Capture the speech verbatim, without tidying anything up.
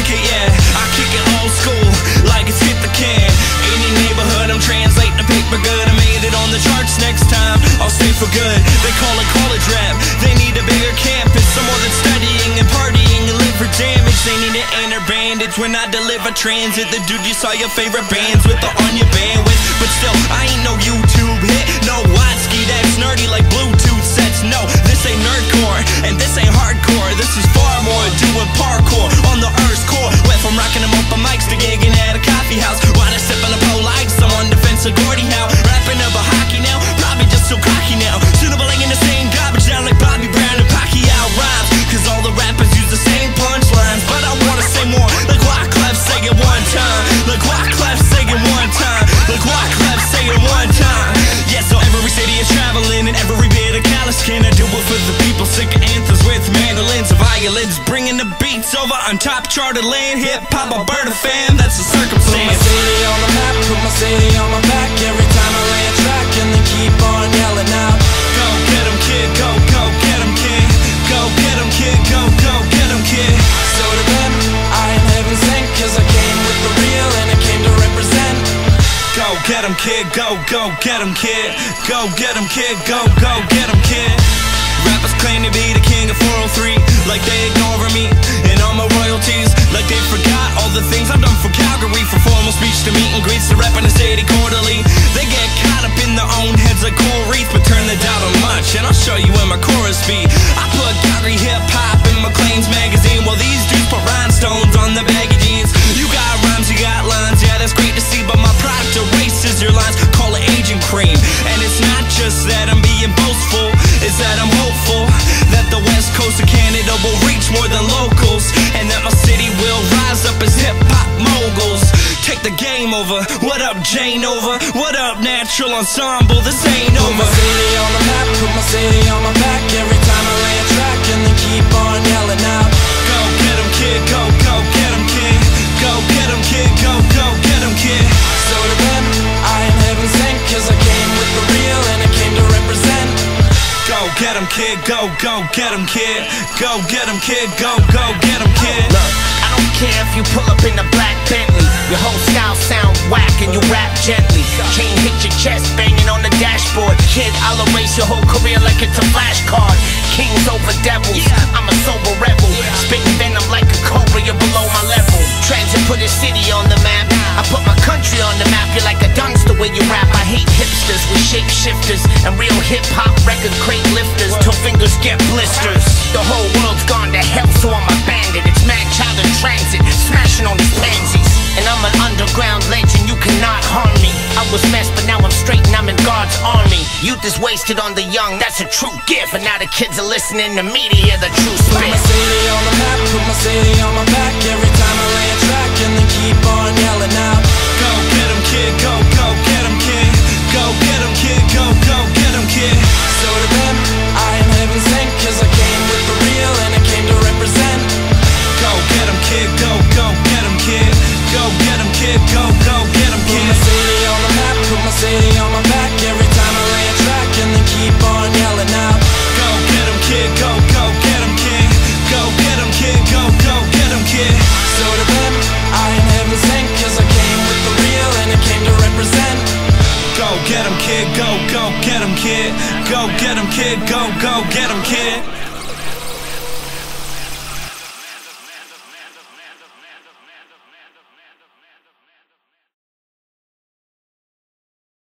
it, yeah. I kick it old school, like it's hit the can. Any neighborhood, I'm translating the paper good. I made it on the charts, next time I'll stay for good. They call it college rap, they need a bigger campus. Some more than studying and partying and live for damage. They need to enter bandage when I deliver transit. The dude you saw your favorite bands with the on your bandwidth. But still, I ain't no YouTube hit, no Watsky that's nerdy like Bluetooth sets. No, this ain't nerdcore, and this ain't hardcore. This is far more doing parkour on the Earth's core. Went from rocking them open mics to gigging at a coffee house. While I sip on a pole like someone defense of Gordie Howe. Rapping about hockey now, probably just so cocky now. Suitable in the same garbage down like Bobby Brown and Pacquiao rhymes. Cause all the rappers use the same punchlines. But I wanna say more, like Wyclef, say it one time. Like Wyclef, say it one time. Like Wyclef, say it one time. Yeah, so every city is traveling and every bit of callous can I do it for the people sick of anthems with mandolins and violins. Bringing the beats over on top charted land. Hip-hop, Alberta fan, that's a circumstance. Put my city on the map, put my city on my back. Every time I lay a track and they keep on yelling out, go get 'em kid, go, go get 'em kid. Go get 'em kid, go, go get 'em kid. so to them, I am heaven sent. Cause I came with the real and I came to represent. Go get 'em kid, go, go get 'em kid. Go get 'em kid, go, go get 'em kid. Rappers claim to be the king of four oh three, like they ignoring me and all my royalties, like they forgot all the things I've done for Calgary. From formal speech to meet and greets to repping the city quarterly. They get caught up in their own heads like coral reef, but turn the dial on much, and I'll show you in my chorus beat. I put Calgary hip-hop in Maclean's magazine, while these dudes put rhinestones on the baggy jeans. You got rhymes, you got lines, yeah that's great to see, but my product erases your lines, call it agent cream. And it's not just that I'm being boastful, it's that I'm hopeful that the west coast of Canada will reach more than locals, and that my city will rise up as hip-hop moguls. Take the game over, what up Jane over? What up Natural Ensemble, this ain't Put over. my city on the map, put my city on my back. Every time I lay a track and they keep on yelling out, go get 'em kid, go, go get 'em kid. Go get 'em kid, go, go get 'em kid. so to them, I am heaven sent. Cause I came with the real and I came to represent. Go get 'em kid, go, go get 'em kid. Go get 'em kid, go, go get 'em kid. Look, I don't care if you pull up in a black Bentley. Your whole style sound whack and you rap gently. Chain hit your chest banging on the dashboard. Kid, I'll erase your whole career like it's a flashcard. Kings over devils, I'm a sober rebel. Spitting venom like a cobra, you're below my level. Transit put a city on the map, I put my country on the map. You're like a dunce the way you rap. I hate hipsters with shapeshifters and real hip-hop record crate lifters till fingers get blisters. The whole world's gone to hell, so I'm a bandit. It's mad child in transit, smashing on these pansies. And I'm an underground legend, you cannot harm me. I was messed, but now I'm straight and I'm in God's army. Youth is wasted on the young, that's a true gift. But now the kids are listening to me to hear the true Put my spit. city on the map, put my city on my back. Every time I lay a track and they keep on yelling out, Go get 'em kid, go, go get 'em kid. Go get 'em kid, go, go get 'em kid. so to them, I am heaven sent. Cause I came with the real and I came to represent. Go get 'em kid, go, go get 'em kid. Go get 'em kid, go, go get 'em Put kid. my city on the map, put my city on my back. Every time I lay a track and they keep on yelling out, Go get 'em kid, go, go get 'em kid. Go get 'em kid, go, go get 'em kid. so to them, I am heaven sent. Cause I came with the real and I came to represent. Go get 'em kid, go, go get 'em kid. Go get 'em kid, go, go get 'em kid.